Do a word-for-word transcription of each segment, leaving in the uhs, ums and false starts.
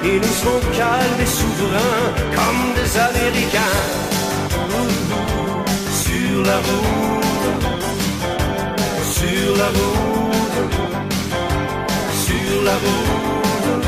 et nous serons calmes et souverains comme des Américains. Sur la route, sur la route, sur la route.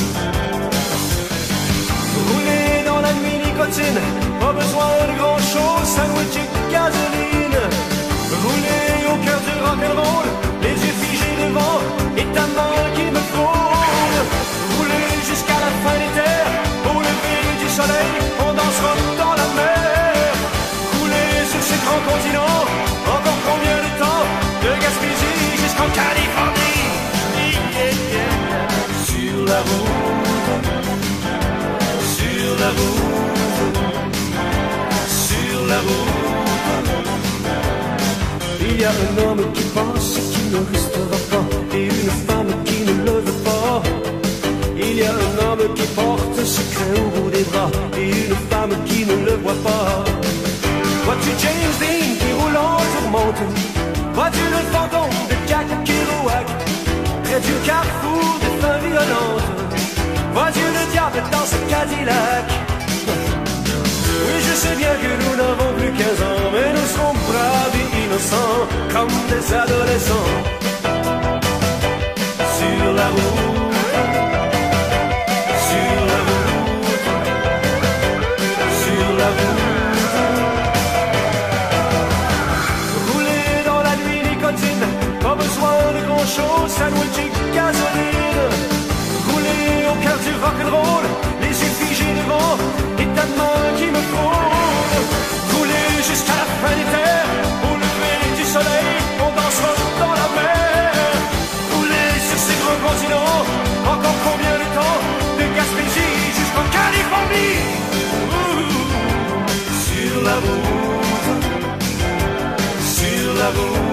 Rouler dans la nuit nicotine, pas besoin de grand chose, sandwich et gasoline. Rouler au cœur du rock'n'roll, les yeux figés devant, et ta main qui me frôle. Rouler jusqu'à la fin des terres, au lever du soleil, on dansera dans la mer. Rouler sur ces grands continents, encore combien de temps, de Gaspésie jusqu'en Californie. Yeah, yeah. Sur la route, sur la route, sur la route. Il y a un homme qui pense qu'il ne restera pas, et une femme qui ne le veut pas. Il y a un homme qui porte secret au bout des bras, et une femme qui ne le voit pas. Vois-tu James Dean qui roule en tourmente? Vois-tu le fantôme de Jack Kerouac près du carrefour des fins violentes? Vois-tu le diable dans ce Cadillac? Oui, je sais bien que nous n'avons plus quinze ans, mais nous serons braves et innocents comme des adolescents. Sur la route, sur la route, sur la route. Rouler dans la nuit nicotine, pas besoin de grand chose, sandwich et gasoline. Rouler au cœur du rock'n'roll, les yeux figés devant, et ta main qui me frôle. Rouler jusqu'à la fin des terres, au lever du soleil, on dansera dans la mer. Rouler sur ces grands continents, encore combien de temps, de Gaspésie jusqu'en Californie. Ouh, sur la route, sur la route.